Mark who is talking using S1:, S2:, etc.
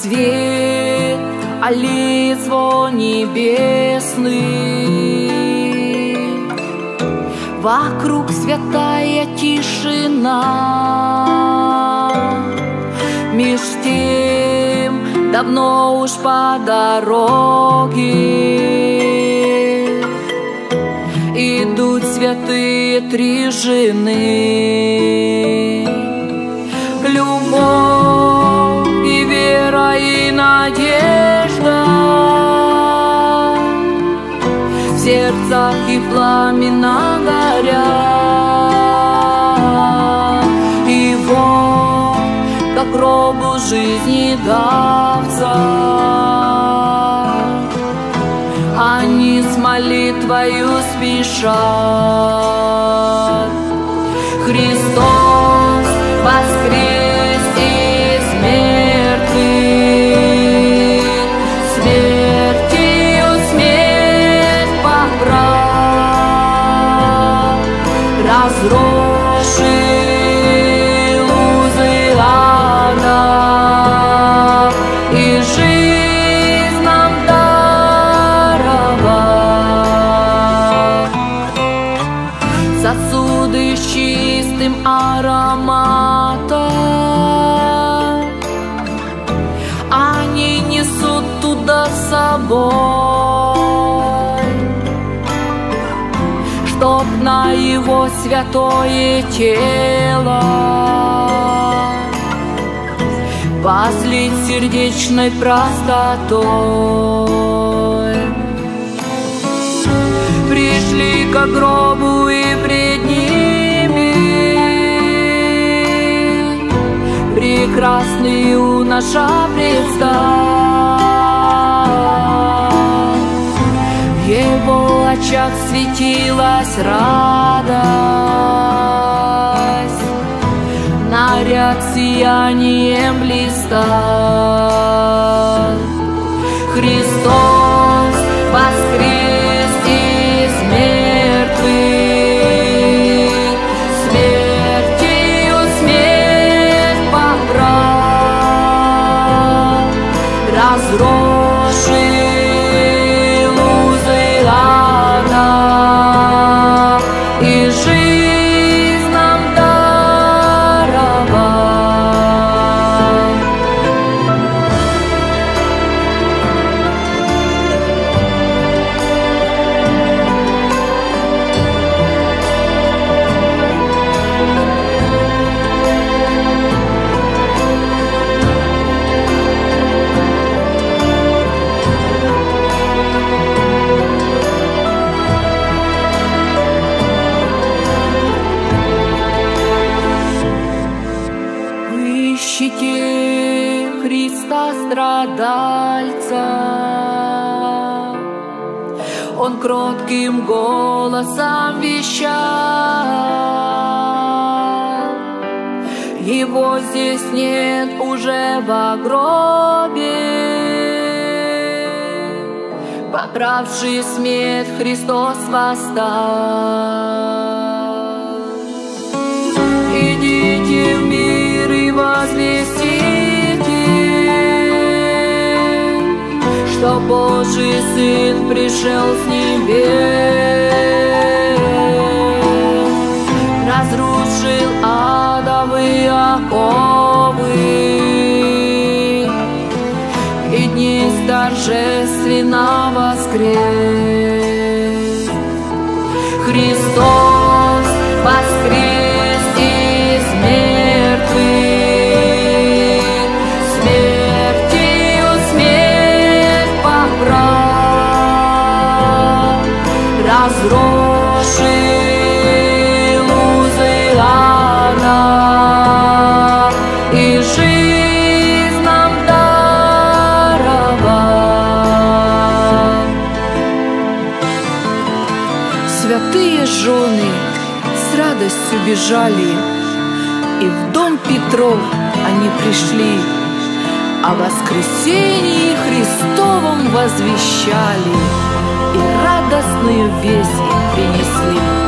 S1: свет, аллея звон небесный, вокруг святая тишина. Меж тем давно уж по дороге идут святые три жены. Любовь и вера и надежда в сердцах и пламенно горят. И вот, как гробу жизни давца, они с молитвою спешат. Христос воскрес из мертвых, смертью смерть побрал, разрушил узы ада и жизнь нам даровал. Сосуды с чистым ароматом они несут туда с собой, чтоб на его святое тело возлить сердечной простотой. Пришли к гробу и пред ними прекрасный юноша предстал. В его очах светилась радость, наряд сиянием блистал. Христос воскрес из мертвых, смертью смерть побрал, разрушил узы ада и жизнь нам даровал. Ищите Христа страдальца, он кротким голосом вещал. Его здесь нет уже во гробе, побравший смерть, Христос восстал. Идите в мир и возвестите, что Божий Сын пришел с небес, разрушил адовые оковы и дни торжественно воскрес. Христос воскрес из мертвых, смертью смерть побрал, разрушил узы ада и жизнь нам даровал. Святые жены с радостью бежали, и в дом Петров они пришли, о воскресении Христовом возвещали и радостную весть им принесли.